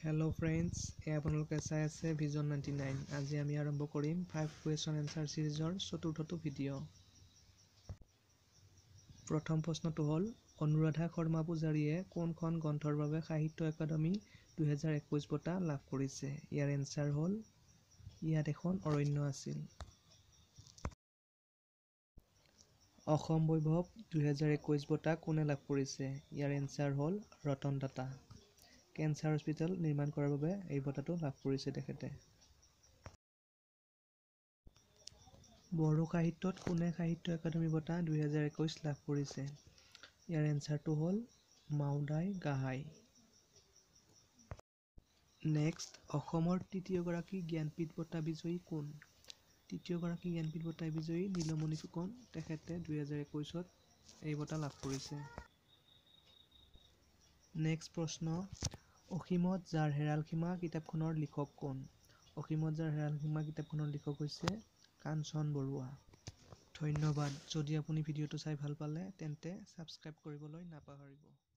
Hello friends, আপোনালোকে চাই আছে Vision 99 আজি আমি আৰম্ভ কৰিম 5 question answer সিৰিজৰ চতুৰ্থটো ভিডিও প্ৰথম প্ৰশ্নটো হ'ল অনুৰাধা শৰ্মা পূজাৰীয়ে কোনখন গ্ৰন্থৰ বাবে সাহিত্য একাডেমী 2021 বঁটা লাভ কৰিছে ইয়াৰ এনসাৰ হ'ল ইয়াত এখন অৰণ্য আছিল অসম বৈভৱ 2021 বঁটা কোনে লাভ কৰিছে ইয়াৰ এনসাৰ হ'ল ৰতন টাটা কেন্সাৰ হস্পিটেল নিৰ্মাণ কৰাৰ বাবে এই বঁটাটো লাভ কৰিছে তেখেতে বড়ো সাহিত্যত কোনে সাহিত্য একাডেমী বঁটা 2021 লাভ কৰিছে ইয়াৰ এনসাৰটো হ'ল মাউদাই গাহাই নেক্সট অসমৰ তৃতীয়গৰাকী জ্ঞানপীঠ বঁটা বিজয়ী কোন তৃতীয়গৰাকী জ্ঞানপীঠ বঁটা বিজয়ী নীলমণি ফুকন তেখেতে 2021ত এই বঁটা লাভ কৰিছে নেক্সট প্ৰশ্ন অসীমত যাৰ হেৰাল সীমা কিতাপখনৰ লিখক কোন অসীমত যাৰ হেৰাল সীমা কিতাপখনৰ লিখক হৈছে কাঞ্চন বৰুৱা ধন্যবাদ যদি আপুনি ভিডিওটো চাই ভাল পালে তেন্তে সাবস্ক্ৰাইব কৰিবলৈ নাপাহৰিব